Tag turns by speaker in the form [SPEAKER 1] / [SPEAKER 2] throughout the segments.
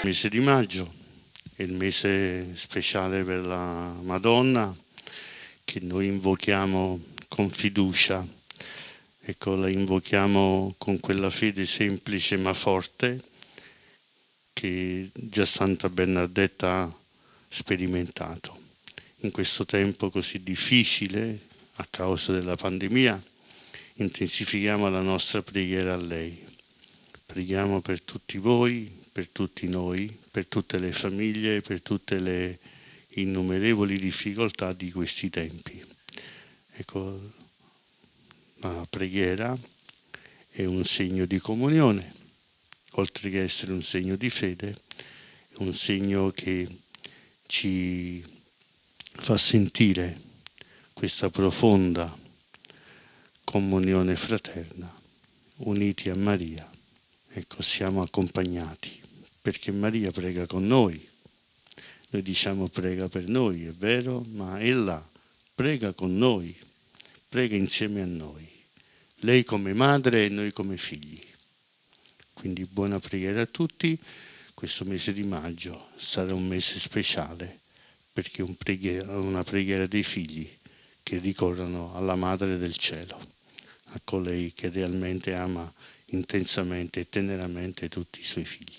[SPEAKER 1] mese di maggio è il mese speciale per la Madonna, che noi invochiamo con fiducia. Ecco, la invochiamo con quella fede semplice ma forte che già Santa Bernardetta ha sperimentato. In questo tempo così difficile, a causa della pandemia, intensifichiamo la nostra preghiera a lei. Preghiamo per tutti voi, per tutti noi, per tutte le famiglie, per tutte le innumerevoli difficoltà di questi tempi. Ecco, la preghiera è un segno di comunione, oltre che essere un segno di fede, è un segno che ci fa sentire questa profonda comunione fraterna, uniti a Maria. Ecco, siamo accompagnati, perché Maria prega con noi. Noi diciamo prega per noi, è vero, ma ella prega con noi, prega insieme a noi. Lei come madre e noi come figli. Quindi buona preghiera a tutti. Questo mese di maggio sarà un mese speciale, perché è una preghiera dei figli che ricorrono alla Madre del Cielo, a colei che realmente ama intensamente e teneramente tutti i suoi figli.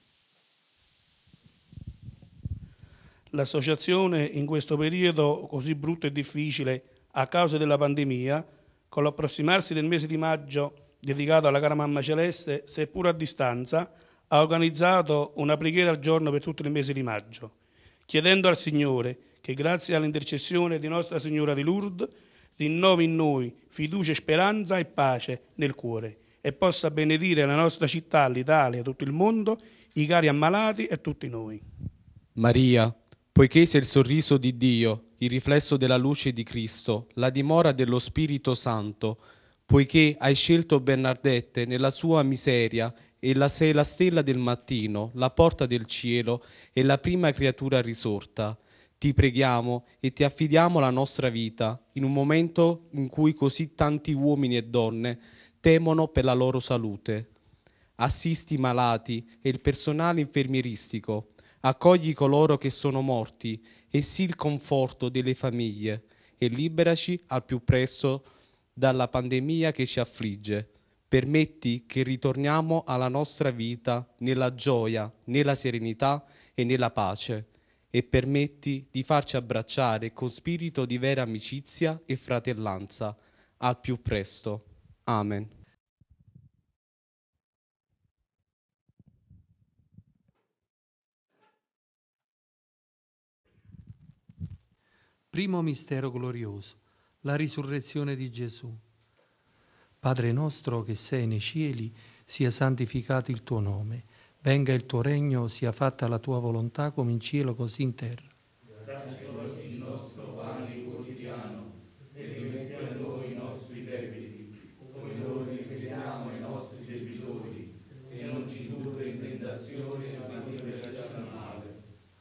[SPEAKER 2] L'associazione in questo periodo così brutto e difficile a causa della pandemia, con l'approssimarsi del mese di maggio dedicato alla cara Mamma Celeste, seppur a distanza, ha organizzato una preghiera al giorno per tutto il mese di maggio, chiedendo al Signore che grazie all'intercessione di Nostra Signora di Lourdes rinnovi in noi fiducia, speranza e pace nel cuore e possa benedire la nostra città, l'Italia, tutto il mondo, i cari ammalati e tutti noi.
[SPEAKER 3] Maria, poiché sei il sorriso di Dio, il riflesso della luce di Cristo, la dimora dello Spirito Santo, poiché hai scelto Bernardette nella sua miseria e sei la stella del mattino, la porta del cielo e la prima creatura risorta, ti preghiamo e ti affidiamo la nostra vita in un momento in cui così tanti uomini e donne temono per la loro salute. Assisti i malati e il personale infermieristico, accogli coloro che sono morti e sii il conforto delle famiglie e liberaci al più presto dalla pandemia che ci affligge. Permetti che ritorniamo alla nostra vita nella gioia, nella serenità e nella pace e permetti di farci abbracciare con spirito di vera amicizia e fratellanza al più presto. Amen.
[SPEAKER 4] Primo mistero glorioso, la risurrezione di Gesù. Padre nostro che sei nei cieli, sia santificato il tuo nome. Venga il tuo regno, sia fatta la tua volontà come in cielo così in terra.
[SPEAKER 5] Dacci oggi il nostro pane quotidiano e rimetti a noi i nostri debiti, come noi ripetiamo ai nostri debitori, e non ci indurre in tentazione, ma liberaci dal male.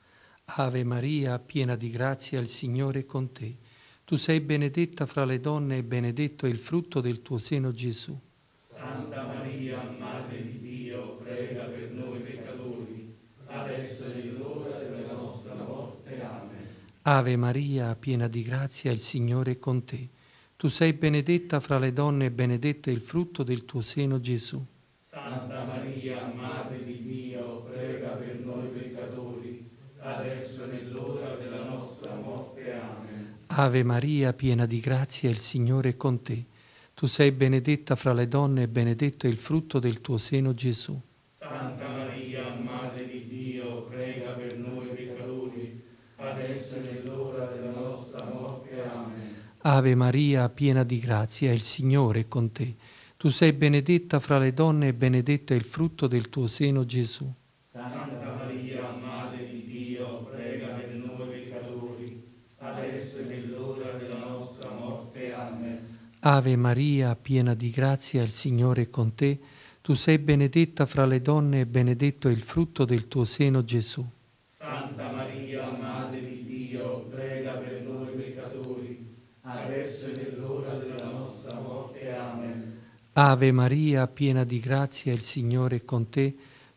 [SPEAKER 4] Ave Maria, piena di grazia, il Signore è con te. Tu sei benedetta fra le donne e benedetto è il frutto del tuo seno, Gesù.
[SPEAKER 5] Santa Maria, Madre di Dio, prega per noi peccatori, adesso è l'ora della nostra morte. Amen.
[SPEAKER 4] Ave Maria, piena di grazia, il Signore è con te. Tu sei benedetta fra le donne e benedetto è il frutto del tuo seno, Gesù.
[SPEAKER 5] Santa Maria, Madre di Dio, prega per noi peccatori, adesso è nell'ora della nostra morte. Amen.
[SPEAKER 4] Ave Maria, piena di grazia, il Signore è con te. Tu sei benedetta fra le donne e benedetto è il frutto del tuo seno, Gesù.
[SPEAKER 5] Santa Maria, Madre di Dio, prega per noi peccatori, adesso è nell'ora della nostra morte. Amen.
[SPEAKER 4] Ave Maria, piena di grazia, il Signore è con te. Tu sei benedetta fra le donne e benedetto è il frutto del tuo seno, Gesù.
[SPEAKER 5] Santa Maria, Madre di Dio, prega per noi peccatori, adesso è nell'ora della nostra morte. Amen.
[SPEAKER 4] Ave Maria, piena di grazia, il Signore è con te. Tu sei benedetta fra le donne e benedetto è il frutto del tuo seno, Gesù.
[SPEAKER 5] Santa Maria, Madre di Dio, prega per noi peccatori, adesso è nell'ora della nostra morte. Amen.
[SPEAKER 4] Ave Maria, piena di grazia, il Signore è con te.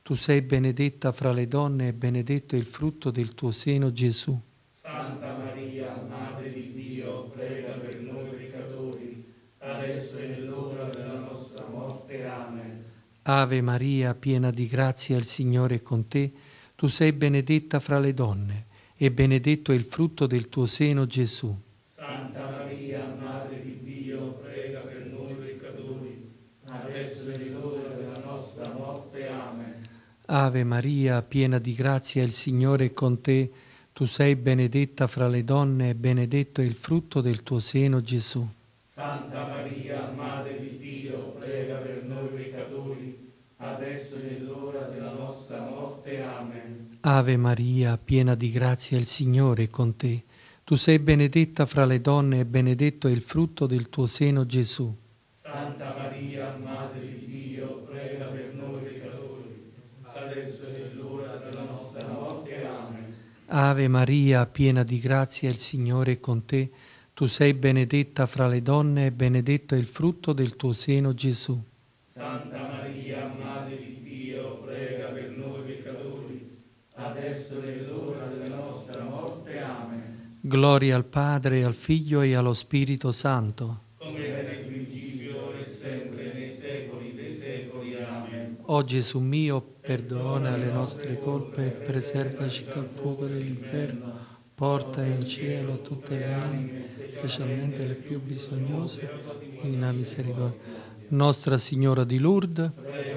[SPEAKER 4] Tu sei benedetta fra le donne e benedetto è il frutto del tuo seno, Gesù.
[SPEAKER 5] Santa Maria, Madre di Dio, prega per noi peccatori, adesso e nell'ora della nostra morte. Amen.
[SPEAKER 4] Ave Maria, piena di grazia, il Signore è con te. Tu sei benedetta fra le donne e benedetto è il frutto del tuo seno, Gesù.
[SPEAKER 5] Santa Maria, Madre di Dio, prega per noi peccatori, adesso e nell'ora della nostra morte. Amen.
[SPEAKER 4] Ave Maria, piena di grazia, il Signore è con te. Tu sei benedetta fra le donne e benedetto è il frutto del tuo seno, Gesù.
[SPEAKER 5] Santa Maria, Madre di Dio, prega per noi peccatori, adesso e nell'ora della nostra morte. Amen.
[SPEAKER 4] Ave Maria, piena di grazia, il Signore è con te. Tu sei benedetta fra le donne e benedetto è il frutto del tuo seno, Gesù.
[SPEAKER 5] Santa Maria, Madre di Dio, prega per noi peccatori, adesso e nell'ora della nostra morte. Amen.
[SPEAKER 4] Ave Maria, piena di grazia, il Signore è con te. Tu sei benedetta fra le donne e benedetto è il frutto del tuo seno, Gesù.
[SPEAKER 5] Santa Maria, Madre di Dio, prega per noi peccatori, adesso e nell'ora della nostra morte. Amen.
[SPEAKER 4] Gloria al Padre, al Figlio e allo Spirito Santo.
[SPEAKER 5] Come era nel principio, ora e sempre, nei secoli dei secoli. Amen.
[SPEAKER 4] O Gesù mio, perdona le nostre colpe e preservaci dal fuoco dell'inferno. Porta in cielo tutte le anime, specialmente le più bisognose, in la misericordia. Nostra Signora di Lourdes.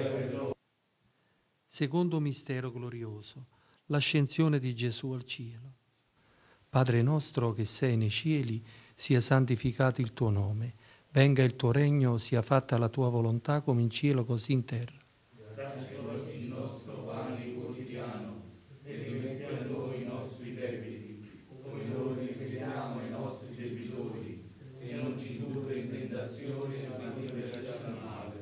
[SPEAKER 4] Secondo mistero glorioso, l'ascensione di Gesù al cielo. Padre nostro che sei nei cieli, sia santificato il tuo nome. Venga il tuo regno, sia fatta la tua volontà come in cielo così in terra.
[SPEAKER 5] Dacci oggi il nostro pane quotidiano e rimetti a noi i nostri debiti, come noi ripetiamo ai nostri debitori, e non ci indurre in tentazione, ma liberaci dal male.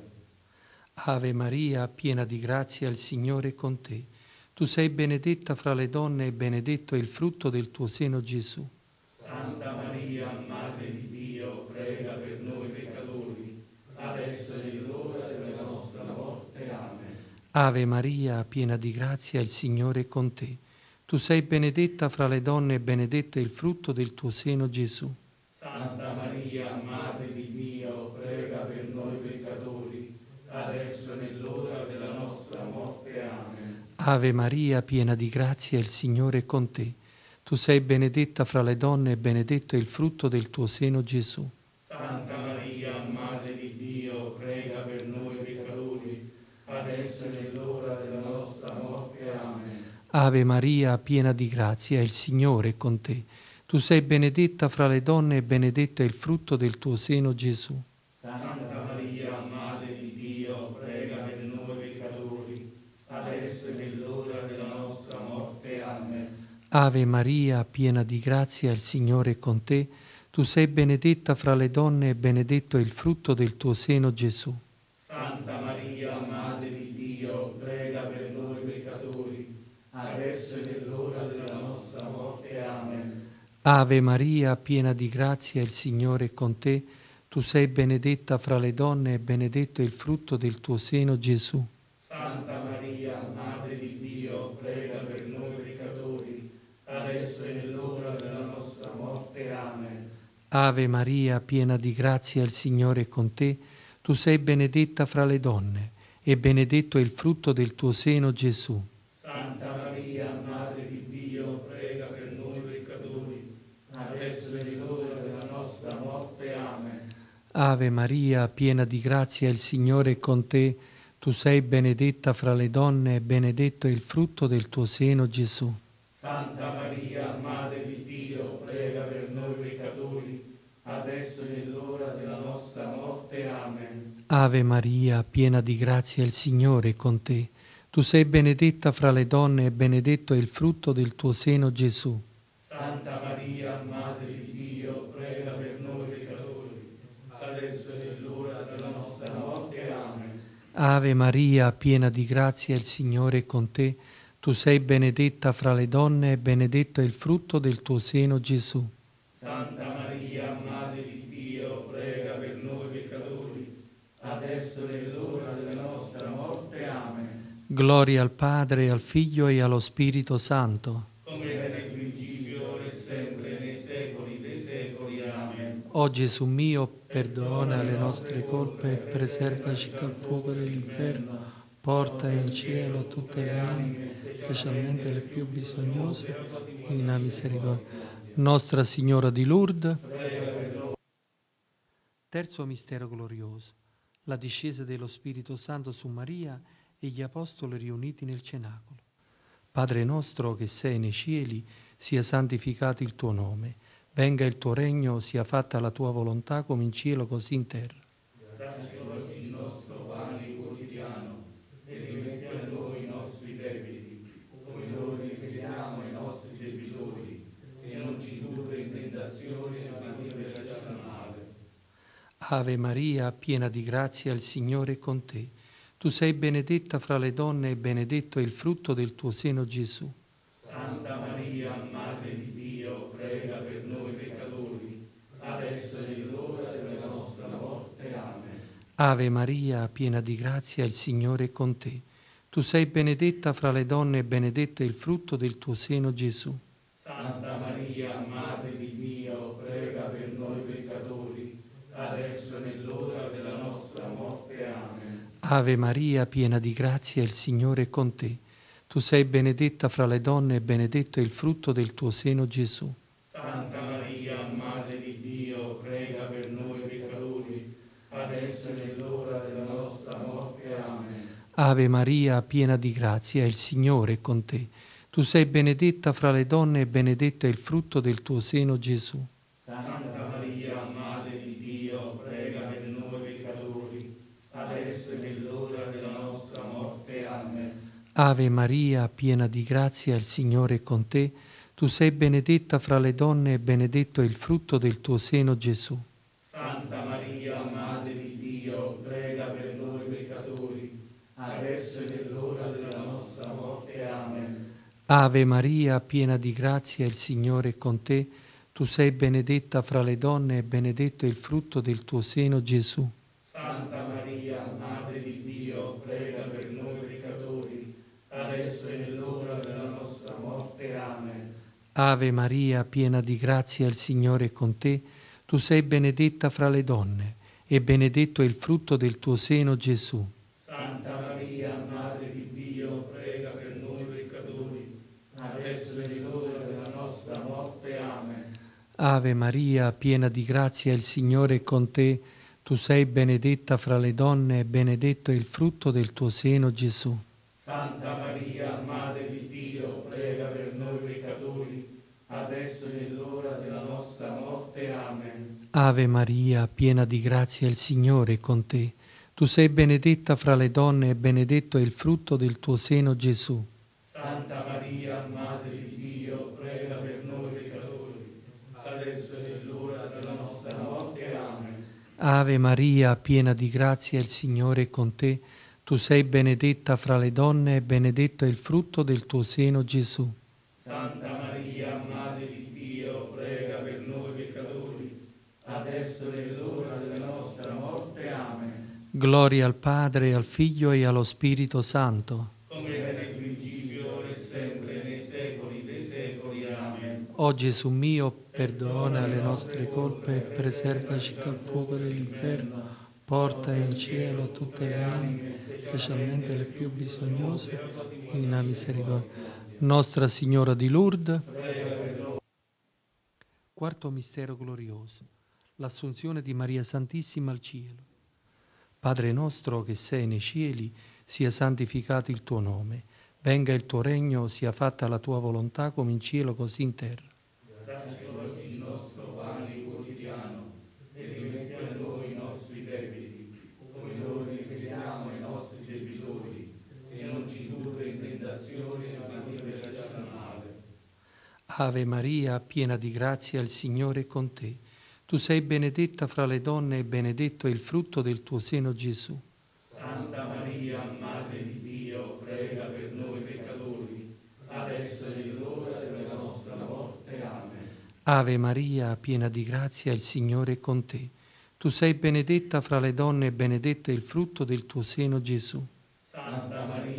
[SPEAKER 4] Ave Maria, piena di grazia, il Signore è con te. Tu sei benedetta fra le donne e benedetto è il frutto del tuo seno, Gesù.
[SPEAKER 5] Santa Maria, Madre di Dio, prega per noi peccatori, adesso e nell'ora della nostra morte. Amen.
[SPEAKER 4] Ave Maria, piena di grazia, il Signore è con te. Tu sei benedetta fra le donne e benedetto è il frutto del tuo seno, Gesù.
[SPEAKER 5] Santa Maria, Madre di Dio, prega per noi peccatori, adesso e nell'ora della nostra morte. Amen.
[SPEAKER 4] Ave Maria, piena di grazia, il Signore è con te. Tu sei benedetta fra le donne e benedetto è il frutto del tuo seno, Gesù.
[SPEAKER 5] Santa Maria, Madre di Dio, prega per noi peccatori, adesso e nell'ora della nostra morte. Amen.
[SPEAKER 4] Ave Maria, piena di grazia, il Signore è con te. Tu sei benedetta fra le donne e benedetto è il frutto del tuo seno, Gesù.
[SPEAKER 5] Santa Maria, Madre di Dio, prega per noi peccatori, adesso e nell'ora della nostra morte. Amen.
[SPEAKER 4] Ave Maria, piena di grazia, il Signore è con te. Tu sei benedetta fra le donne e benedetto è il frutto del tuo seno, Gesù.
[SPEAKER 5] Santa Maria, Madre di Dio, prega per noi peccatori, adesso e nell'ora della nostra morte. Amen.
[SPEAKER 4] Ave Maria, piena di grazia, il Signore è con te. Tu sei benedetta fra le donne e benedetto è il frutto del tuo seno, Gesù.
[SPEAKER 5] Santa Maria, Madre di Dio, prega per noi peccatori, adesso e nell'ora della nostra morte. Amen.
[SPEAKER 4] Ave Maria, piena di grazia, il Signore è con te. Tu sei benedetta fra le donne e benedetto è il frutto del tuo seno, Gesù.
[SPEAKER 5] Santa Maria, Madre di Dio, prega per noi peccatori, adesso e nell'ora della nostra morte. Amen.
[SPEAKER 4] Ave Maria, piena di grazia, il Signore è con te. Tu sei benedetta fra le donne e benedetto è il frutto del tuo seno, Gesù.
[SPEAKER 5] Santa Maria, Madre di Dio, prega per noi peccatori, adesso e nell'ora della nostra morte. Amen.
[SPEAKER 4] Ave Maria, piena di grazia, il Signore è con te. Tu sei benedetta fra le donne e benedetto è il frutto del tuo seno, Gesù.
[SPEAKER 5] Santa Maria, Madre di Dio, prega per noi peccatori, adesso e nell'ora della nostra morte. Amen.
[SPEAKER 4] Ave Maria, piena di grazia, il Signore è con te. Tu sei benedetta fra le donne e benedetto è il frutto del tuo seno, Gesù.
[SPEAKER 5] Santa Maria, Madre di Dio, prega per noi peccatori, adesso e nell'ora della nostra morte. Amen.
[SPEAKER 4] Gloria al Padre, al Figlio e allo Spirito Santo.
[SPEAKER 5] come era nel principio, ora e sempre, nei secoli dei secoli. Amen.
[SPEAKER 4] O Gesù mio, perdona le nostre colpe e preservaci dal fuoco dell'inferno. Porta in cielo tutte le anime, specialmente le più bisognose, in una misericordia. Nostra Signora di Lourdes. Terzo mistero glorioso. La discesa dello Spirito Santo su Maria e gli apostoli riuniti nel cenacolo. Padre nostro che sei nei cieli, sia santificato il tuo nome. Venga il tuo regno, sia fatta la tua volontà come in cielo così in terra.
[SPEAKER 5] Dacci oggi il nostro pane quotidiano e rimetti a noi i nostri debiti, come noi ripetiamo ai nostri debitori, e non ci indurre in tentazione, ma liberaci dal male.
[SPEAKER 4] Ave Maria, piena di grazia, il Signore è con te. Tu sei benedetta fra le donne e benedetto è il frutto del tuo seno, Gesù.
[SPEAKER 5] Santa Maria, Madre di Dio, prega per noi peccatori, adesso è l'ora della nostra morte. Amen.
[SPEAKER 4] Ave Maria, piena di grazia, il Signore è con te. Tu sei benedetta fra le donne e benedetto è il frutto del tuo seno, Gesù.
[SPEAKER 5] Santa Maria, Madre di Dio, prega per noi peccatori, adesso è nell'ora della nostra morte. Amen.
[SPEAKER 4] Ave Maria, piena di grazia, il Signore è con te. Tu sei benedetta fra le donne e benedetto è il frutto del tuo seno, Gesù.
[SPEAKER 5] Santa Maria, Madre di Dio, prega per noi peccatori, adesso è nell'ora della nostra morte. Amen.
[SPEAKER 4] Ave Maria, piena di grazia, il Signore è con te. Tu sei benedetta fra le donne e benedetto è il frutto del tuo seno, Gesù.
[SPEAKER 5] Santa Maria, Madre di Dio, prega per noi peccatori, adesso è nell'ora della nostra morte. Amen.
[SPEAKER 4] Ave Maria, piena di grazia, il Signore è con te. Tu sei benedetta fra le donne e benedetto è il frutto del tuo seno, Gesù.
[SPEAKER 5] Santa Maria, Madre di Dio, prega per noi peccatori, adesso è nell'ora della nostra morte. Amen.
[SPEAKER 4] Ave Maria, piena di grazia, il Signore è con te. Tu sei benedetta fra le donne e benedetto è il frutto del tuo seno, Gesù.
[SPEAKER 5] Santa Maria, Madre di Dio, prega per noi peccatori, adesso è nell'ora della nostra morte. Amen.
[SPEAKER 4] Ave Maria, piena di grazia, il Signore è con te. Tu sei benedetta fra le donne e benedetto è il frutto del tuo seno, Gesù.
[SPEAKER 5] Santa Maria, Madre di Dio, prega per noi peccatori, adesso è nell'ora della nostra morte. Amen.
[SPEAKER 4] Ave Maria, piena di grazia, il Signore è con te. Tu sei benedetta fra le donne e benedetto è il frutto del tuo seno, Gesù.
[SPEAKER 5] Santa Maria, Madre di Dio, prega per noi peccatori, adesso è nell'ora della nostra morte. Amen.
[SPEAKER 4] Ave Maria, piena di grazia, il Signore è con te. Tu sei benedetta fra le donne e benedetto è il frutto del tuo seno, Gesù.
[SPEAKER 5] Santa Maria, Madre di Dio, prega per noi peccatori, adesso è nell'ora della nostra morte. Amen.
[SPEAKER 4] Ave Maria, piena di grazia, il Signore è con te. Tu sei benedetta fra le donne e benedetto è il frutto del tuo seno, Gesù.
[SPEAKER 5] Santa Maria, Madre di Dio, prega per noi peccatori, adesso è nell'ora della nostra morte. Amen.
[SPEAKER 4] Gloria al Padre, al Figlio e allo Spirito Santo.
[SPEAKER 5] Come era nel principio, ora e sempre, nei secoli dei secoli. Amen.
[SPEAKER 4] O Gesù mio, perdona le nostre colpe e preservaci dal fuoco dell'inferno. Porta in cielo tutte le anime, specialmente le più bisognose, in una misericordia. Nostra Signora di Lourdes. Quarto mistero glorioso. L'assunzione di Maria Santissima al cielo. Padre nostro che sei nei cieli, sia santificato il tuo nome. Venga il tuo regno, sia fatta la tua volontà come in cielo così in terra.
[SPEAKER 5] Dacci oggi il nostro pane quotidiano e rimetti a noi i nostri debiti, come noi ripetiamo ai nostri debitori, e non ci indurre in tentazione, ma liberaci dal male.
[SPEAKER 4] Ave Maria, piena di grazia, il Signore è con te. Tu sei benedetta fra le donne e benedetto è il frutto del tuo seno, Gesù.
[SPEAKER 5] Santa Maria, Madre di Dio, prega per noi peccatori, adesso è nell'ora della nostra morte. Amen.
[SPEAKER 4] Ave Maria, piena di grazia, il Signore è con te. Tu sei benedetta fra le donne e benedetto è il frutto del tuo seno, Gesù.
[SPEAKER 5] Santa Maria,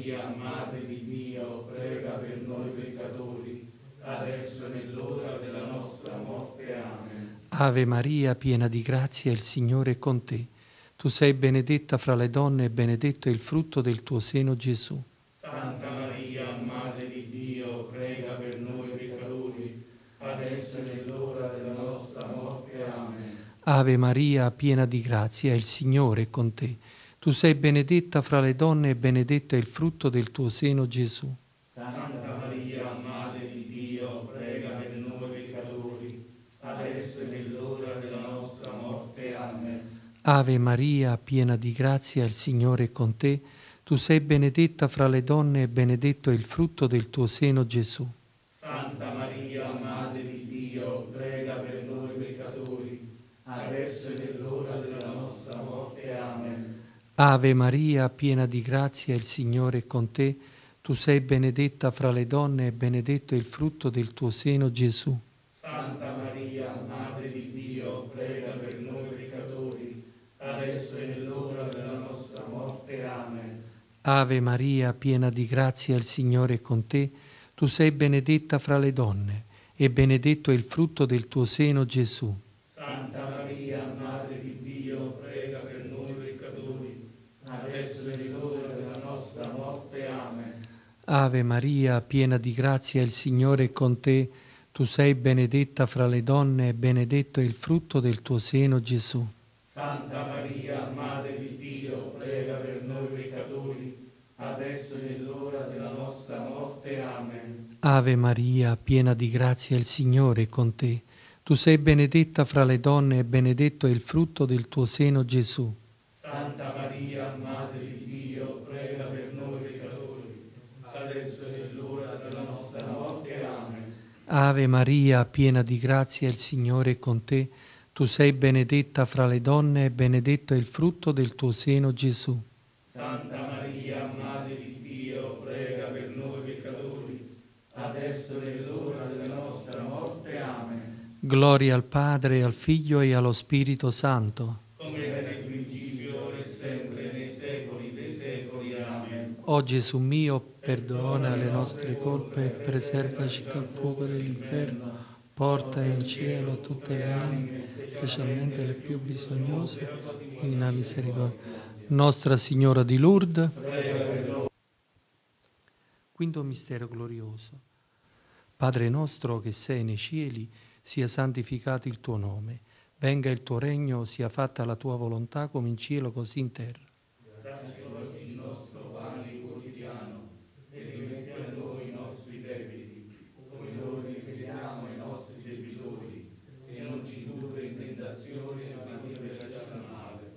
[SPEAKER 5] Maria, Madre di Dio, prega per noi peccatori, adesso e nell'ora della nostra morte. Amen.
[SPEAKER 4] Ave Maria, piena di grazia, il Signore è con te. Tu sei benedetta fra le donne e benedetto è il frutto del tuo seno, Gesù.
[SPEAKER 5] Santa Maria, Madre di Dio, prega per noi peccatori, adesso e nell'ora della nostra morte. Amen.
[SPEAKER 4] Ave Maria, piena di grazia, il Signore è con te. Tu sei benedetta fra le donne e benedetto è il frutto del tuo seno, Gesù.
[SPEAKER 5] Santa Maria, Madre di Dio, prega per noi peccatori, adesso e nell'ora della nostra morte. Amen.
[SPEAKER 4] Ave Maria, piena di grazia, il Signore è con te. Tu sei benedetta fra le donne e benedetto è il frutto del tuo seno, Gesù.
[SPEAKER 5] Santa Maria, Madre di Dio, prega per noi peccatori, adesso e nell'ora della nostra morte. Amen.
[SPEAKER 4] Ave Maria, piena di grazia, il Signore è con te. Tu sei benedetta fra le donne e benedetto è il frutto del tuo seno, Gesù.
[SPEAKER 5] Santa Maria, Madre di Dio, prega per noi peccatori, adesso e nell'ora della nostra morte. Amen.
[SPEAKER 4] Ave Maria, piena di grazia, il Signore è con te. Tu sei benedetta fra le donne e benedetto è il frutto del tuo seno, Gesù.
[SPEAKER 5] Santa Maria, Madre di Dio, prega per noi peccatori, adesso e nell'ora della nostra morte. Amen.
[SPEAKER 4] Ave Maria, piena di grazia, il Signore è con te. Tu sei benedetta fra le donne e benedetto è il frutto del tuo seno, Gesù.
[SPEAKER 5] Santa Maria, Madre di Dio, prega per noi peccatori, adesso e nell'ora della nostra morte. Amen.
[SPEAKER 4] Ave Maria, piena di grazia, il Signore è con te. Tu sei benedetta fra le donne e benedetto è il frutto del tuo seno, Gesù.
[SPEAKER 5] Santa Maria, Madre di Dio, prega per noi peccatori, adesso e nell'ora della nostra morte. Amen.
[SPEAKER 4] Ave Maria, piena di grazia, il Signore è con te. Tu sei benedetta fra le donne e benedetto è il frutto del tuo seno, Gesù.
[SPEAKER 5] Santa Maria, Madre di Dio, prega per noi peccatori, adesso e nell'ora della nostra morte. Amen.
[SPEAKER 4] Gloria al Padre, al Figlio e allo Spirito Santo.
[SPEAKER 5] Come era nel principio, ora e sempre, nei secoli dei secoli. Amen.
[SPEAKER 4] O Gesù mio, perdona le nostre colpe e preservaci dal fuoco dell'inferno. Porta in cielo tutte le anime, specialmente le più bisognose, in la misericordia. Nostra Signora di Lourdes. Quinto mistero glorioso. Padre nostro che sei nei cieli, sia santificato il tuo nome. Venga il tuo regno, sia fatta la tua volontà come in cielo così in terra.
[SPEAKER 5] Dacci oggi il nostro pane quotidiano e rimetti a noi i nostri debiti, come noi ripetiamo ai nostri debitori, e non ci indurre in tentazione, ma liberaci dal male.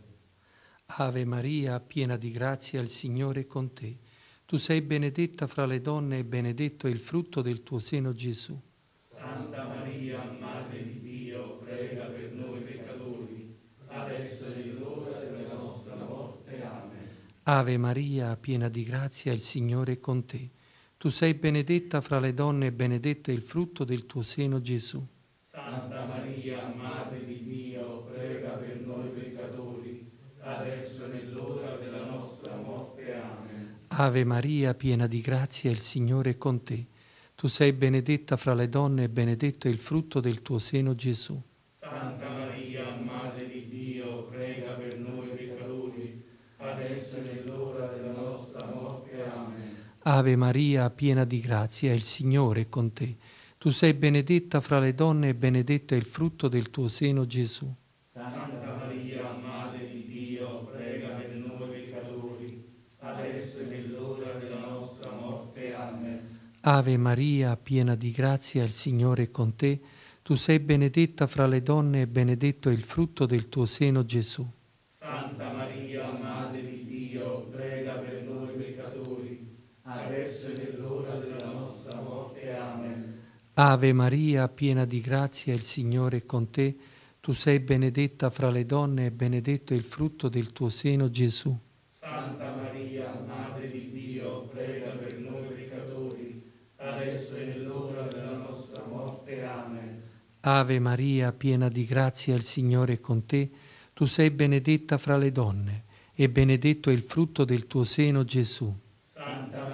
[SPEAKER 4] Ave Maria, piena di grazia, il Signore è con te. Tu sei benedetta fra le donne e benedetto è il frutto del tuo seno, Gesù.
[SPEAKER 5] Santa Maria, Madre di Dio, prega per noi peccatori, adesso e nell'ora della nostra morte. Amen.
[SPEAKER 4] Ave Maria, piena di grazia, il Signore è con te. Tu sei benedetta fra le donne e benedetto è il frutto del tuo seno, Gesù.
[SPEAKER 5] Santa Maria, Madre di Dio, prega per noi peccatori, adesso e nell'ora della nostra morte. Amen.
[SPEAKER 4] Ave Maria, piena di grazia, il Signore è con te. Tu sei benedetta fra le donne e benedetto è il frutto del tuo seno, Gesù.
[SPEAKER 5] Santa Maria, Madre di Dio, prega per noi peccatori, adesso e nell'ora della nostra morte. Amen.
[SPEAKER 4] Ave Maria, piena di grazia, il Signore è con te. Tu sei benedetta fra le donne e benedetto è il frutto del tuo seno, Gesù.
[SPEAKER 5] Santa Maria, Madre di Dio, prega per noi peccatori, adesso e nell'ora della nostra morte. Amen.
[SPEAKER 4] Ave Maria, piena di grazia, il Signore è con te. Tu sei benedetta fra le donne e benedetto è il frutto del tuo seno, Gesù.
[SPEAKER 5] Santa Maria, Madre di Dio, prega per noi peccatori, adesso e nell'ora della nostra morte. Amen.
[SPEAKER 4] Ave Maria, piena di grazia, il Signore è con te. Tu sei benedetta fra le donne e benedetto è il frutto del tuo seno, Gesù.
[SPEAKER 5] Santa Maria, Madre di Dio, prega per noi peccatori, adesso e nell'ora della nostra morte. Amen.
[SPEAKER 4] Ave Maria, piena di grazia, il Signore è con te. Tu sei benedetta fra le donne e benedetto è il frutto del tuo seno, Gesù.
[SPEAKER 5] Santa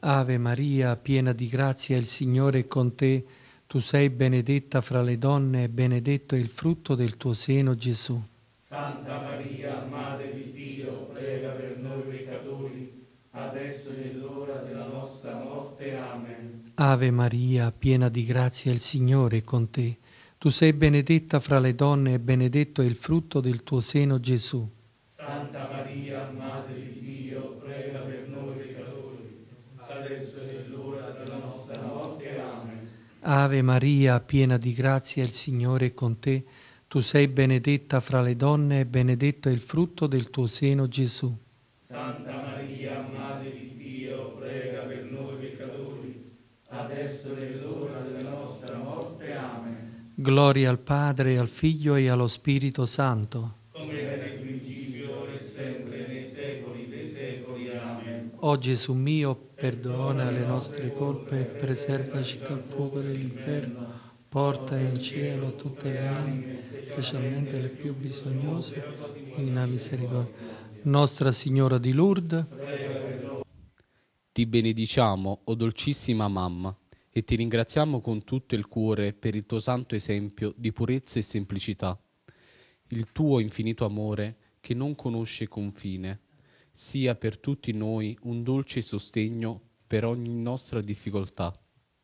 [SPEAKER 4] Ave Maria, piena di grazia, il Signore è con te. Tu sei benedetta fra le donne e benedetto è il frutto del tuo seno, Gesù.
[SPEAKER 5] Santa Maria, Madre di Dio, prega per noi peccatori, adesso è l'ora della nostra morte. Amen.
[SPEAKER 4] Ave Maria, piena di grazia, il Signore è con te. Tu sei benedetta fra le donne e benedetto è il frutto del tuo seno, Gesù.
[SPEAKER 5] Santa Maria, Madre di Dio, prega per noi peccatori, adesso è l'ora della nostra morte. Amen.
[SPEAKER 4] Ave Maria, piena di grazia, il Signore è con te. Tu sei benedetta fra le donne e benedetto è il frutto del tuo seno, Gesù.
[SPEAKER 5] Santa Maria, Madre di Dio, prega per noi peccatori, adesso è l'ora della nostra morte. Amen.
[SPEAKER 4] Gloria al Padre, al Figlio e allo Spirito Santo.
[SPEAKER 5] Come era nel principio, ora e sempre, nei secoli dei secoli. Amen.
[SPEAKER 4] O Gesù mio, perdona le nostre colpe e preservaci dal fuoco dell'inferno. Porta in cielo tutte le anime, specialmente le più bisognose, in una misericordia. Nostra Signora di Lourdes,
[SPEAKER 3] Ti benediciamo, o dolcissima mamma, e ti ringraziamo con tutto il cuore per il tuo santo esempio di purezza e semplicità. Il tuo infinito amore, che non conosce confine, sia per tutti noi un dolce sostegno per ogni nostra difficoltà.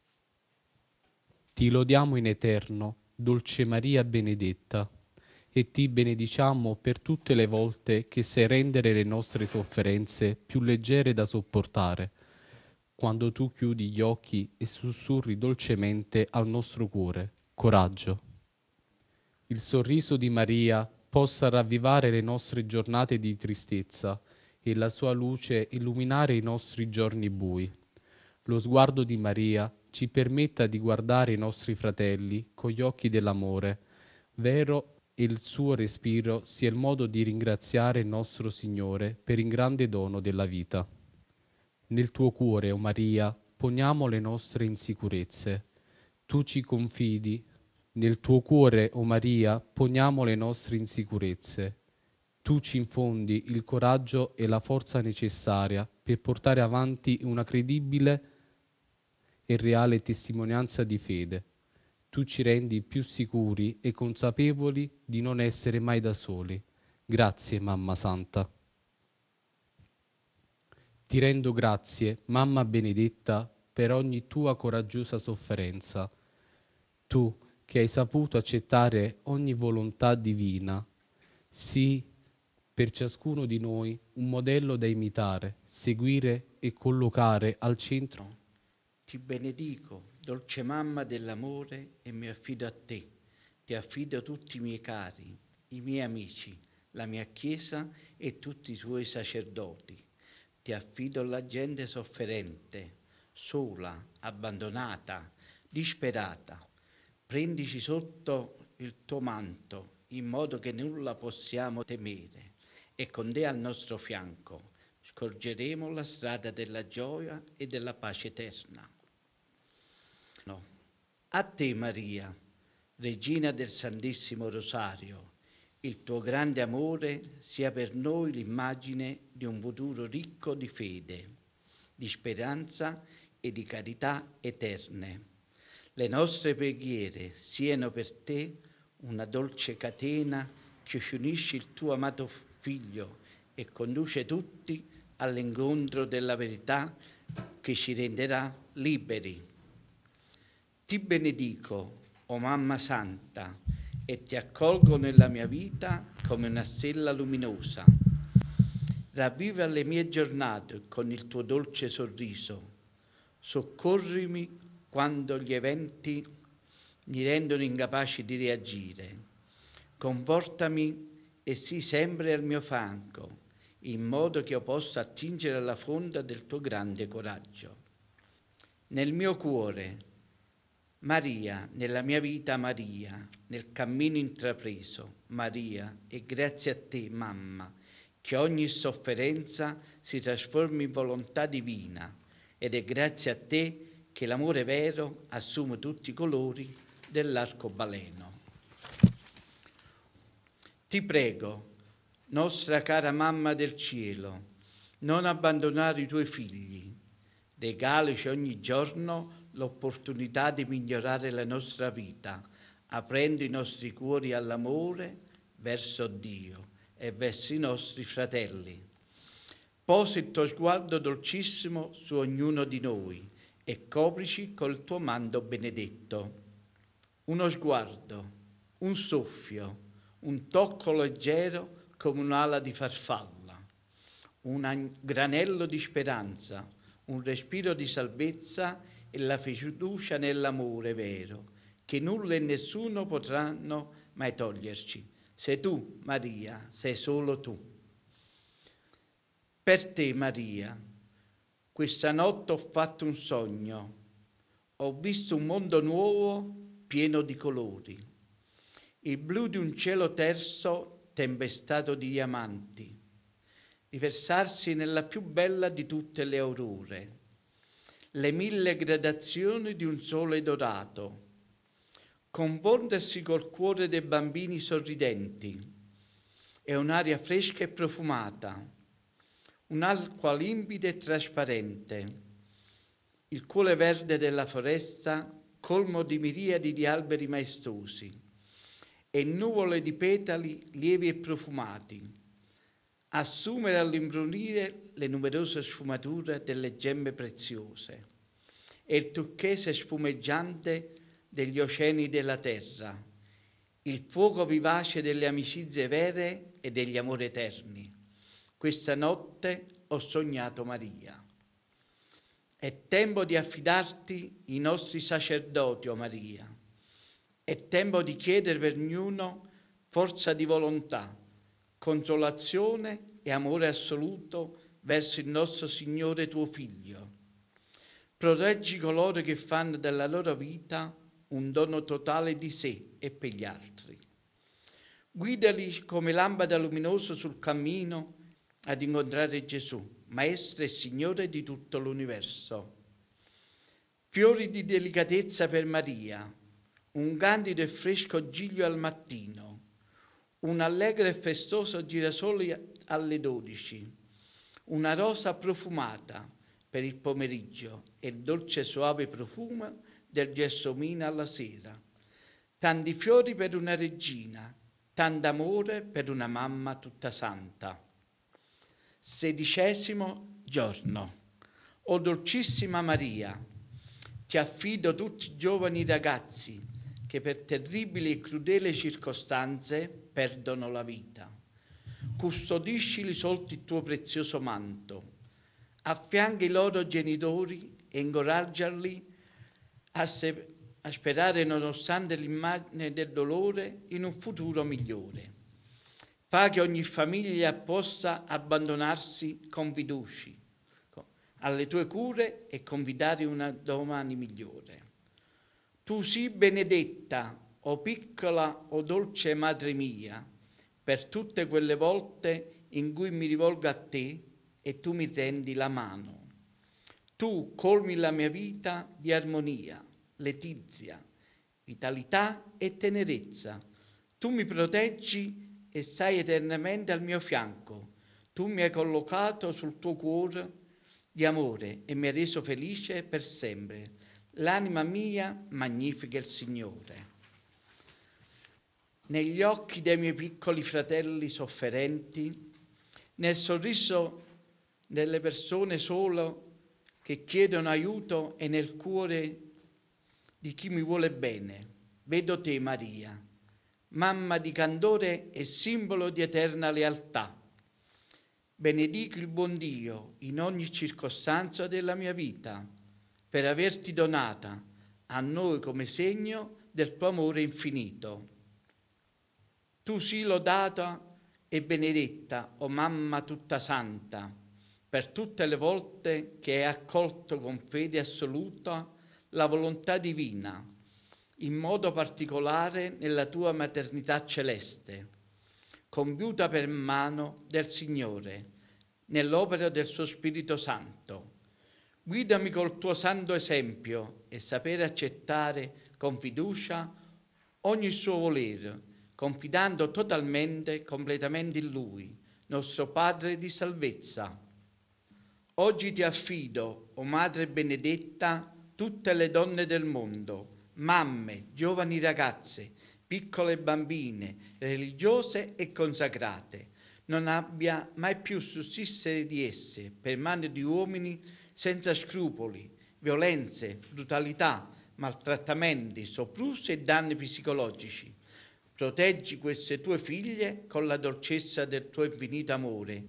[SPEAKER 3] Ti lodiamo in eterno, dolce Maria benedetta, e ti benediciamo per tutte le volte che sai rendere le nostre sofferenze più leggere da sopportare, quando tu chiudi gli occhi e sussurri dolcemente al nostro cuore: coraggio. Il sorriso di Maria possa ravvivare le nostre giornate di tristezza e la sua luce illuminare i nostri giorni bui. Lo sguardo di Maria ci permetta di guardare i nostri fratelli con gli occhi dell'amore, vero, e il suo respiro sia il modo di ringraziare il nostro Signore per il grande dono della vita. Nel tuo cuore, o Maria, poniamo le nostre insicurezze. Tu ci confidi. Nel tuo cuore, o Maria, poniamo le nostre insicurezze. Tu ci infondi il coraggio e la forza necessaria per portare avanti una credibile e reale testimonianza di fede. Tu ci rendi più sicuri e consapevoli di non essere mai da soli. Grazie, Mamma Santa. Ti rendo grazie, Mamma benedetta, per ogni tua coraggiosa sofferenza. Tu, che hai saputo accettare ogni volontà divina, sii per ciascuno di noi un modello da imitare, seguire e collocare al centro.
[SPEAKER 6] Ti benedico, dolce mamma dell'amore, e mi affido a te. Ti affido tutti i miei cari, i miei amici, la mia Chiesa e tutti i suoi sacerdoti. Ti affido la gente sofferente, sola, abbandonata, disperata. Prendici sotto il tuo manto, in modo che nulla possiamo temere, e con te al nostro fianco scorgeremo la strada della gioia e della pace eterna. A te, Maria, Regina del Santissimo Rosario, il tuo grande amore sia per noi l'immagine di un futuro ricco di fede, di speranza e di carità eterne. Le nostre preghiere siano per te una dolce catena che ci unisce il tuo amato Figlio e conduce tutti all'incontro della verità che ci renderà liberi. Ti benedico, o Mamma Santa, e ti accolgo nella mia vita come una stella luminosa. Ravviva le mie giornate con il tuo dolce sorriso. Soccorrimi quando gli eventi mi rendono incapaci di reagire. Confortami e sii sempre al mio fianco, in modo che io possa attingere alla fonte del tuo grande coraggio. Nel mio cuore, Maria, nella mia vita Maria, nel cammino intrapreso, Maria, e grazie a te, Mamma, che ogni sofferenza si trasformi in volontà divina, ed è grazie a te che l'amore vero assume tutti i colori dell'arcobaleno. Ti prego, nostra cara Mamma del cielo, non abbandonare i tuoi figli. regalaci ogni giorno l'opportunità di migliorare la nostra vita, aprendo i nostri cuori all'amore verso Dio e verso i nostri fratelli. Posa il tuo sguardo dolcissimo su ognuno di noi e coprici col tuo manto benedetto. Uno sguardo, un soffio, un tocco leggero come un'ala di farfalla, un granello di speranza, un respiro di salvezza e la fiducia nell'amore vero, che nulla e nessuno potranno mai toglierci. Sei tu, Maria, sei solo tu. Per te, Maria, questa notte ho fatto un sogno, ho visto un mondo nuovo pieno di colori, il blu di un cielo terso tempestato di diamanti, riversarsi nella più bella di tutte le aurore, le 1000 gradazioni di un sole dorato, confondersi col cuore dei bambini sorridenti e un'aria fresca e profumata, un'acqua limpida e trasparente, il cuore verde della foresta colmo di miriadi di alberi maestosi e nuvole di petali lievi e profumati, assumere all'imbrunire le numerose sfumature delle gemme preziose e il turchese spumeggiante degli oceani della terra, il fuoco vivace delle amicizie vere e degli amori eterni. Questa notte ho sognato Maria. È tempo di affidarti i nostri sacerdoti, o Maria. È tempo di chiedere per ognuno forza di volontà, consolazione e amore assoluto verso il nostro Signore tuo Figlio. Proteggi coloro che fanno della loro vita un dono totale di sé e per gli altri. Guidali come lampada luminosa sul cammino ad incontrare Gesù, Maestro e Signore di tutto l'universo. Fiori di delicatezza per Maria, un candido e fresco giglio al mattino, un allegro e festoso girasole alle 12, una rosa profumata per il pomeriggio e il dolce suave profumo del gelsomino alla sera. Tanti fiori per una regina, tanto amore per una mamma tutta santa. 16° giorno. O dolcissima Maria, ti affido tutti i giovani ragazzi che per terribili e crudeli circostanze perdono la vita. Custodiscili sotto il tuo prezioso manto, affianca i loro genitori e incoraggiali a sperare, nonostante l'immagine del dolore, in un futuro migliore. Fa che ogni famiglia possa abbandonarsi con fiducia alle tue cure e confidare una domani migliore. Tu sii benedetta, o piccola o dolce madre mia, per tutte quelle volte in cui mi rivolgo a te e tu mi tendi la mano. Tu colmi la mia vita di armonia, letizia, vitalità e tenerezza. Tu mi proteggi e stai eternamente al mio fianco. Tu mi hai collocato sul tuo cuore di amore e mi hai reso felice per sempre. L'anima mia magnifica il Signore. Negli occhi dei miei piccoli fratelli sofferenti, nel sorriso delle persone solo che chiedono aiuto e nel cuore di chi mi vuole bene, vedo te, Maria, mamma di candore e simbolo di eterna lealtà. Benedico il buon Dio in ogni circostanza della mia vita per averti donata a noi come segno del tuo amore infinito. Tu sii lodata e benedetta, o mamma tutta santa, per tutte le volte che hai accolto con fede assoluta la volontà divina, in modo particolare nella tua maternità celeste, compiuta per mano del Signore, nell'opera del suo Spirito Santo. Guidami col tuo santo esempio e sapere accettare con fiducia ogni suo volere, confidando totalmente, completamente in Lui, nostro Padre di salvezza. Oggi ti affido, o Madre benedetta, tutte le donne del mondo, mamme, giovani ragazze, piccole bambine, religiose e consacrate. Non abbia mai più sussistere di esse per mano di uomini senza scrupoli, violenze, brutalità, maltrattamenti, soprusi e danni psicologici. Proteggi queste tue figlie con la dolcezza del tuo infinito amore.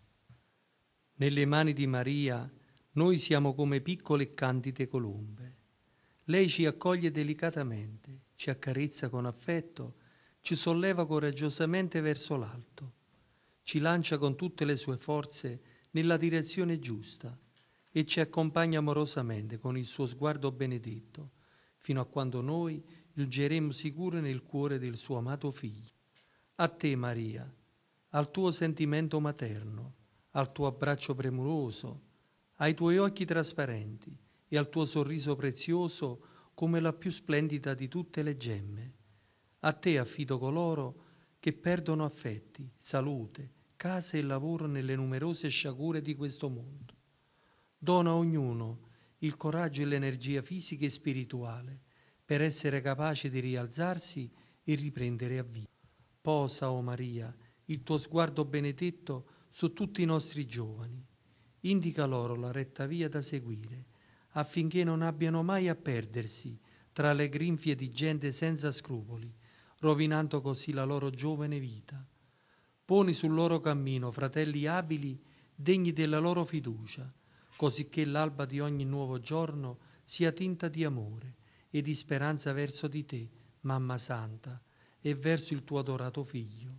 [SPEAKER 4] Nelle mani di Maria noi siamo come piccole e candide colombe. Lei ci accoglie delicatamente, ci accarezza con affetto, ci solleva coraggiosamente verso l'alto, ci lancia con tutte le sue forze nella direzione giusta e ci accompagna amorosamente con il suo sguardo benedetto, fino a quando noi giungeremo sicuri nel cuore del suo amato Figlio. A te, Maria, al tuo sentimento materno, al tuo abbraccio premuroso, ai tuoi occhi trasparenti e al tuo sorriso prezioso come la più splendida di tutte le gemme. A te affido coloro che perdono affetti, salute, case e lavoro nelle numerose sciagure di questo mondo. Dona a ognuno il coraggio e l'energia fisica e spirituale per essere capace di rialzarsi e riprendere a vita. Posa, o Maria, il tuo sguardo benedetto su tutti i nostri giovani. Indica loro la retta via da seguire, affinché non abbiano mai a perdersi tra le grinfie di gente senza scrupoli, rovinando così la loro giovane vita. Poni sul loro cammino fratelli abili, degni della loro fiducia, cosicché l'alba di ogni nuovo giorno sia tinta di amore e di speranza verso di te, Mamma Santa, e verso il tuo adorato Figlio.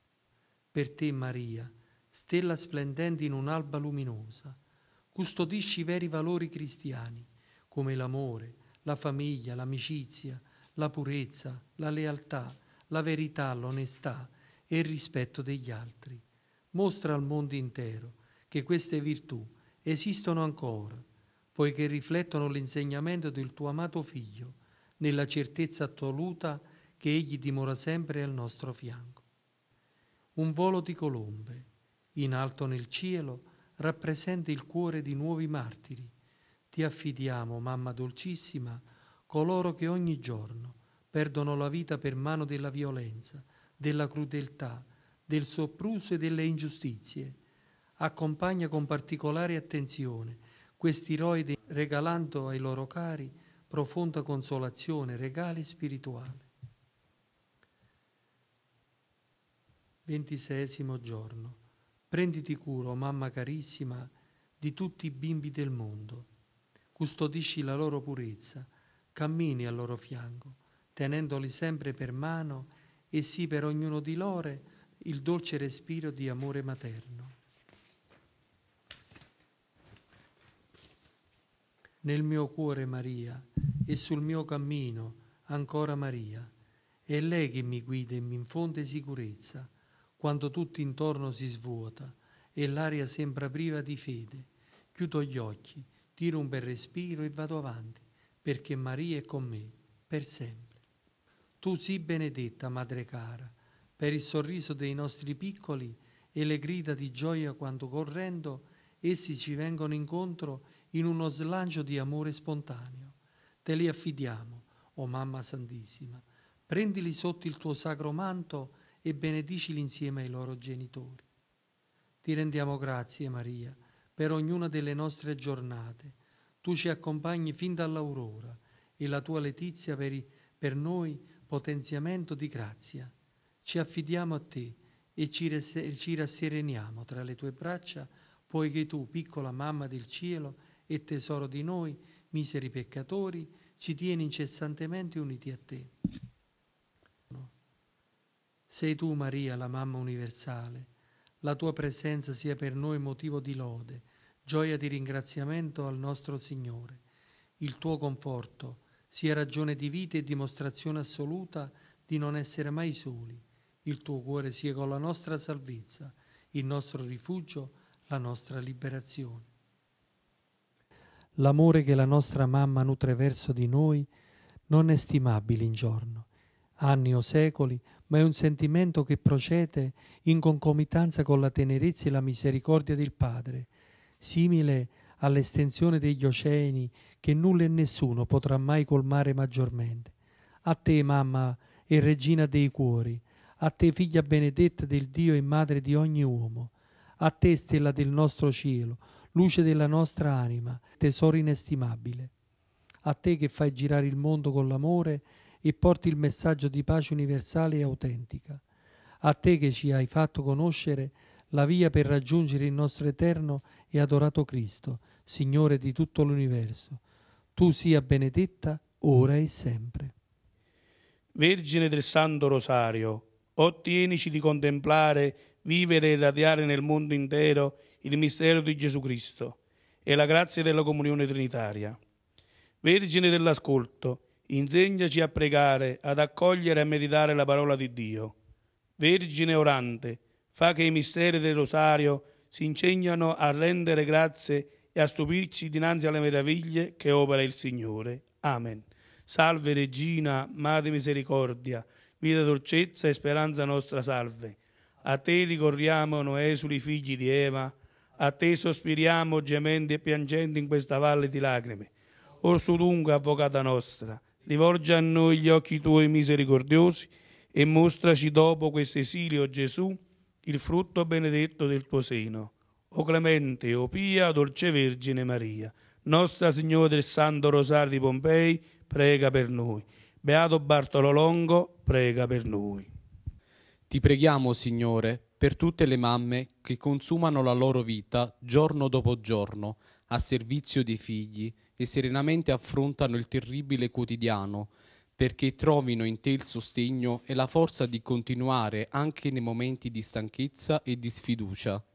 [SPEAKER 4] Per te, Maria, stella splendente in un'alba luminosa, custodisci i veri valori cristiani, come l'amore, la famiglia, l'amicizia, la purezza, la lealtà, la verità, l'onestà e il rispetto degli altri. Mostra al mondo intero che queste virtù esistono ancora, poiché riflettono l'insegnamento del tuo amato Figlio, nella certezza assoluta che Egli dimora sempre al nostro fianco. Un volo di colombe, in alto nel cielo, rappresenta il cuore di nuovi martiri. Ti affidiamo, Mamma dolcissima, coloro che ogni giorno perdono la vita per mano della violenza, della crudeltà, del sopruso e delle ingiustizie. Accompagna con particolare attenzione questi eroi regalando ai loro cari profonda consolazione, regali spirituali. 26° giorno. Prenditi cura, o Mamma carissima, di tutti i bimbi del mondo. Custodisci la loro purezza, cammini al loro fianco, tenendoli sempre per mano e sii per ognuno di loro il dolce respiro di amore materno. Nel mio cuore Maria e sul mio cammino ancora Maria, è lei che mi guida e mi infonde sicurezza quando tutto intorno si svuota e l'aria sembra priva di fede. Chiudo gli occhi, tiro un bel respiro e vado avanti, perché Maria è con me per sempre. Tu sii benedetta, Madre cara, per il sorriso dei nostri piccoli e le grida di gioia quando correndo essi ci vengono incontro in uno slancio di amore spontaneo. Te li affidiamo, o Mamma Santissima, prendili sotto il tuo sacro manto e benedicili insieme ai loro genitori. Ti rendiamo grazie, Maria, per ognuna delle nostre giornate. Tu ci accompagni fin dall'aurora e la tua letizia per noi potenziamento di grazia. Ci affidiamo a te e ci rassereniamo tra le tue braccia, poiché tu, piccola Mamma del cielo e tesoro di noi, miseri peccatori, ci tieni incessantemente uniti a te. Sei tu, Maria, la Mamma universale. La tua presenza sia per noi motivo di lode, gioia di ringraziamento al nostro Signore. Il tuo conforto sia ragione di vita e dimostrazione assoluta di non essere mai soli. Il tuo cuore sia con la nostra salvezza, il nostro rifugio, la nostra liberazione. L'amore che la nostra mamma nutre verso di noi non è stimabile in giorno, anni o secoli, ma è un sentimento che procede in concomitanza con la tenerezza e la misericordia del Padre, simile all'estensione degli oceani che nulla e nessuno potrà mai colmare maggiormente. A te, mamma e regina dei cuori, a te, figlia benedetta del Dio e madre di ogni uomo, a te, stella del nostro cielo, luce della nostra anima, tesoro inestimabile. A te che fai girare il mondo con l'amore e porti il messaggio di pace universale e autentica. A te che ci hai fatto conoscere la via per raggiungere il nostro eterno e adorato Cristo, Signore di tutto l'universo. Tu sia benedetta ora e sempre.
[SPEAKER 2] Vergine del Santo Rosario, ottienici di contemplare, vivere e radiare nel mondo intero il mistero di Gesù Cristo e la grazia della comunione trinitaria. Vergine dell'ascolto, insegnaci a pregare, ad accogliere e a meditare la parola di Dio. Vergine orante, fa che i misteri del Rosario si insegnano a rendere grazie e a stupirci dinanzi alle meraviglie che opera il Signore. Amen. Salve Regina, Madre Misericordia, vita, dolcezza e speranza nostra salve. A te ricorriamo noi esuli figli di Eva, a te sospiriamo gementi e piangenti in questa valle di lacrime. Orso dunque, avvocata nostra, rivolgi a noi gli occhi tuoi misericordiosi e mostraci dopo questo esilio, Gesù, il frutto benedetto del tuo seno. O clemente, o pia, dolce Vergine Maria, Nostra Signora del Santo Rosario di Pompei, prega per noi. Beato Bartolo Longo, prega per noi.
[SPEAKER 3] Ti preghiamo, Signore, per tutte le mamme che consumano la loro vita giorno dopo giorno a servizio dei figli e serenamente affrontano il terribile quotidiano, perché trovino in te il sostegno e la forza di continuare anche nei momenti di stanchezza e di sfiducia.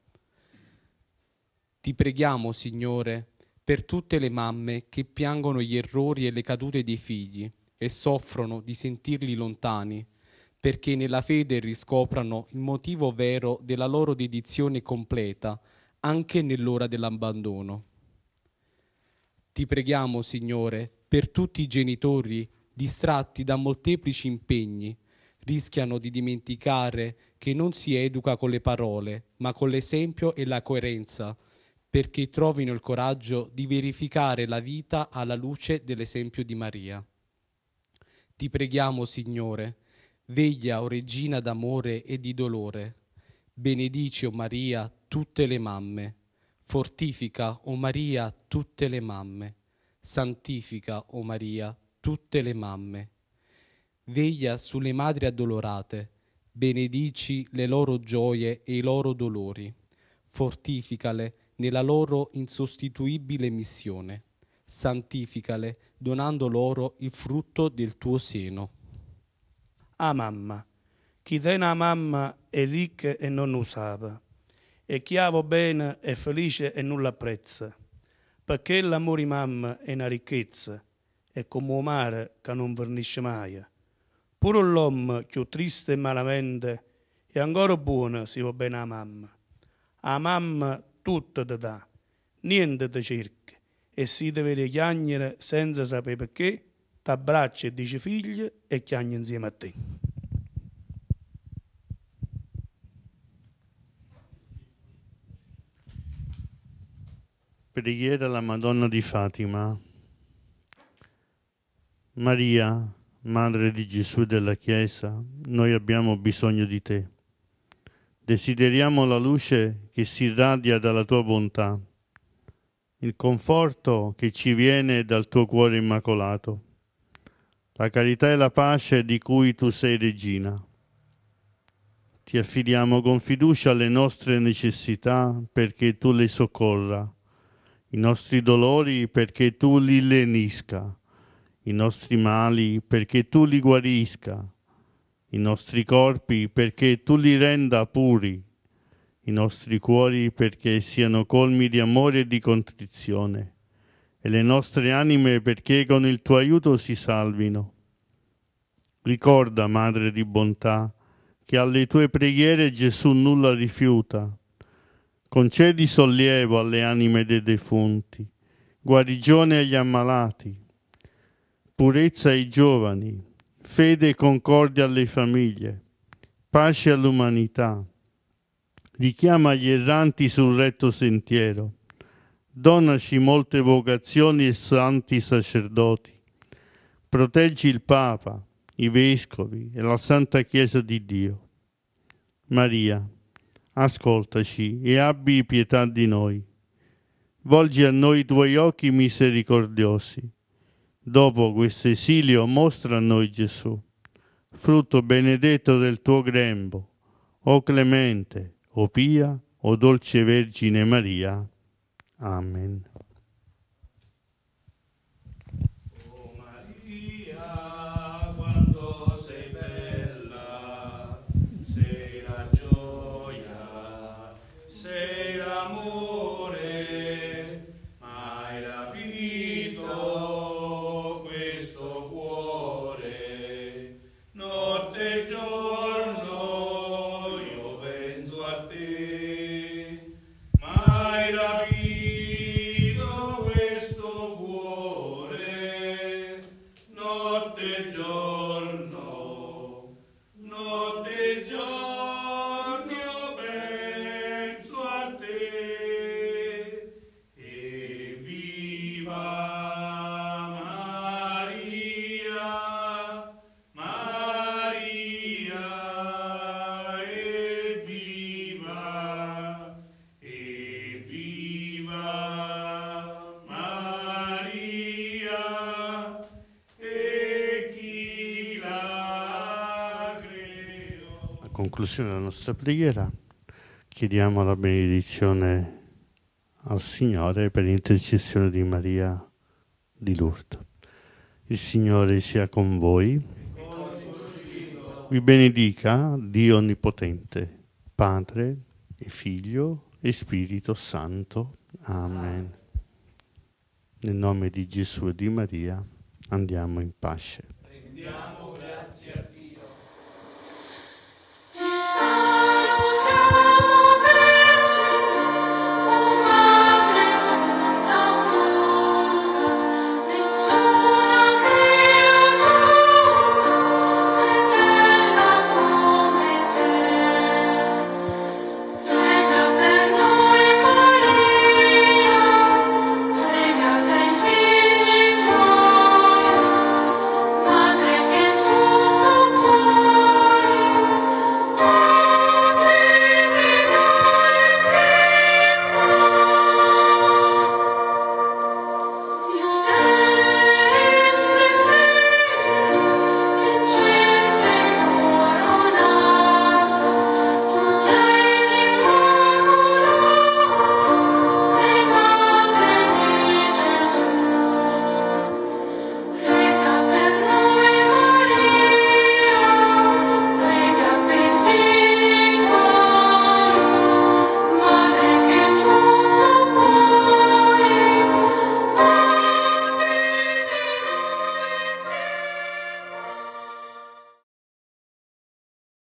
[SPEAKER 3] Ti preghiamo, Signore, per tutte le mamme che piangono gli errori e le cadute dei figli e soffrono di sentirli lontani, perché nella fede riscoprano il motivo vero della loro dedizione completa, anche nell'ora dell'abbandono. Ti preghiamo, Signore, per tutti i genitori distratti da molteplici impegni, rischiano di dimenticare che non si educa con le parole, ma con l'esempio e la coerenza, perché trovino il coraggio di verificare la vita alla luce dell'esempio di Maria. Ti preghiamo, Signore, veglia, o Regina d'amore e di dolore, benedici, o Maria, tutte le mamme, fortifica, o Maria, tutte le mamme, santifica, o Maria, tutte le mamme. Veglia sulle madri addolorate, benedici le loro gioie e i loro dolori, fortificale nella loro insostituibile missione, santificale donando loro il frutto del tuo seno.
[SPEAKER 2] A mamma, chi tiene a mamma è ricca e non usava, e chi ha bene è felice e non l'apprezza, perché l'amore di mamma è una ricchezza, è come un mare che non fornisce mai. Pure l'uomo più triste e malamente è ancora buono se va bene a mamma. A mamma tutto ti dà, niente ti cerca, e si deve chiagnere senza sapere perché, t'abbraccia e dice figlio e chiagna insieme a te.
[SPEAKER 1] Preghiera alla Madonna di Fatima. Maria, Madre di Gesù della Chiesa, noi abbiamo bisogno di te. Desideriamo la luce che si irradia dalla tua bontà, il conforto che ci viene dal tuo cuore immacolato, la carità e la pace di cui tu sei regina. Ti affidiamo con fiducia le nostre necessità perché tu le soccorra, i nostri dolori perché tu li lenisca, i nostri mali perché tu li guarisca, i nostri corpi perché tu li renda puri, i nostri cuori perché siano colmi di amore e di contrizione, e le nostre anime perché con il tuo aiuto si salvino. Ricorda, Madre di bontà, che alle tue preghiere Gesù nulla rifiuta. Concedi sollievo alle anime dei defunti, guarigione agli ammalati, purezza ai giovani, fede e concordia alle famiglie, pace all'umanità. Richiama gli erranti sul retto sentiero, Donaci molte vocazioni e santi sacerdoti. Proteggi il Papa, i Vescovi e la Santa Chiesa di Dio. Maria, ascoltaci e abbi pietà di noi. Volgi a noi i tuoi occhi misericordiosi. Dopo questo esilio mostra a noi Gesù, frutto benedetto del tuo grembo, o clemente, o pia, o dolce Vergine Maria. Amen.
[SPEAKER 2] Oh Maria, quanto sei bella, sei la gioia, sei l'amore, hai rapito questo cuore, notte e giorno io penso a te, mai rapito questo cuore, notte e giorno io penso a te. Evviva Maria, Maria, evviva, evviva Maria, e chi la creò.
[SPEAKER 1] A conclusione della nostra preghiera chiediamo la benedizione al Signore per intercessione di Maria di Lourdes. Il Signore sia con voi. Vi benedica Dio Onnipotente, Padre e Figlio e Spirito Santo. Amen. Nel nome di Gesù e di Maria andiamo in pace.
[SPEAKER 2] Prendiamo